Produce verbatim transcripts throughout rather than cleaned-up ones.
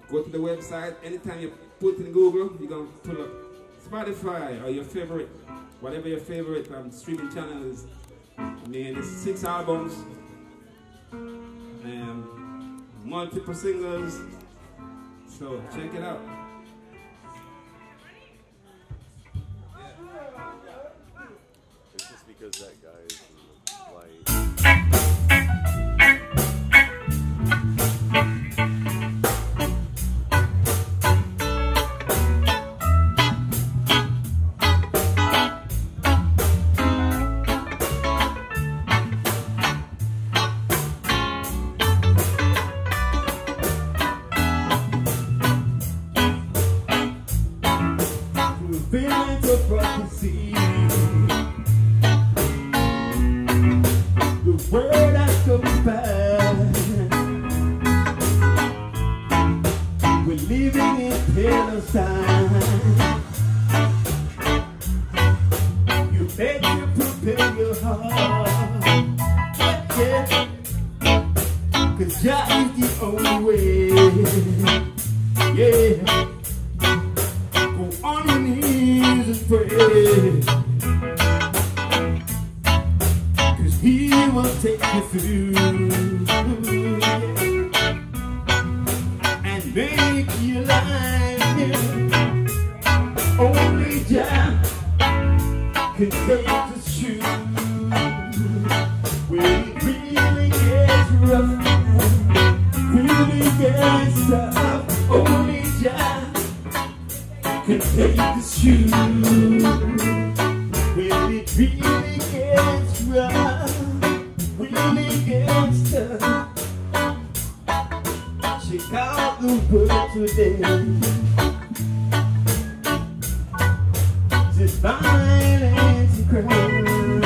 go to the website. Anytime you put in Google, you're going to pull up Spotify or your favorite, whatever your favorite um, streaming channel is. I mean, it's six albums, and multiple singles, so check it out. It's just because that guy is white. Feeling so prophecy, the word has come back. We're living in perilous times. You better prepare your heart, yeah, cause Jah is the only way, yeah. Go on your knees and pray, cause He will take you through and make your life new. Only Jah can take us through when it really gets rough, really gets tough. Only Jah can take us through when it really gets rough, really gets tough. Check out the word today. Just violence and crime.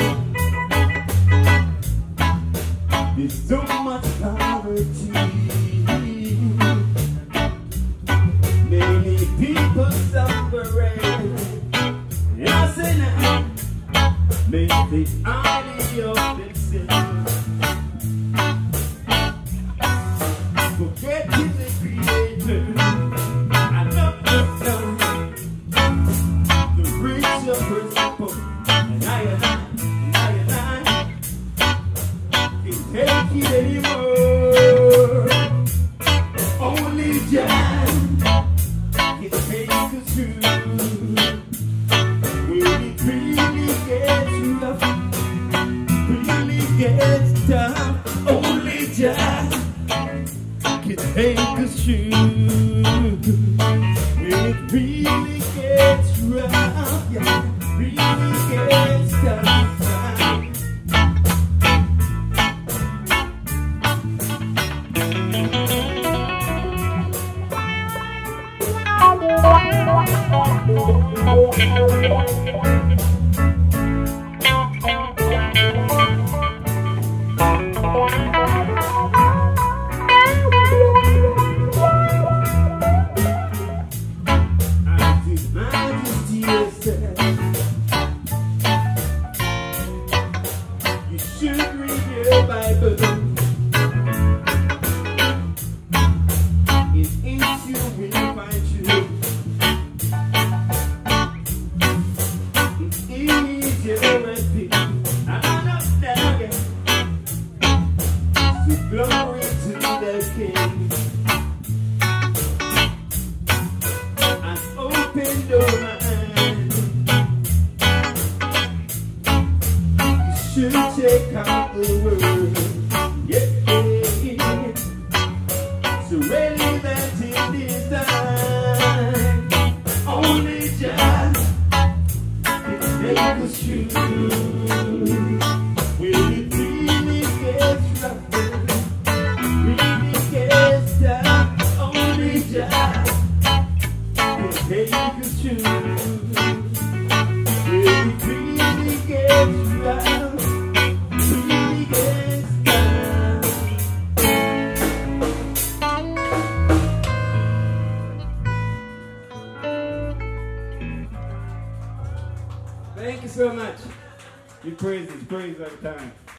There's so much poverty. Many people suffering. I say now, make the idea of themselves. Forgetting the Creator. I love the sun. The rich of principle. And I and I, and I and I can't take it anymore. Only Jah can take us through when it really gets rough, really gets tough. Only Jah can take us through when it really gets rough, yeah, really gets tough. You should read your Bible. It ain't you will find you. It is your recipe. I'm not down yet. So glory to the King. And open your mind. You should check out the word. Yeah. So relevant in this time. Only Jah can take us through when it really gets rough, really gets tough. Only Jah can take us through when it really gets rough, really gets tough. Thank you so much. You praise, praise all the time.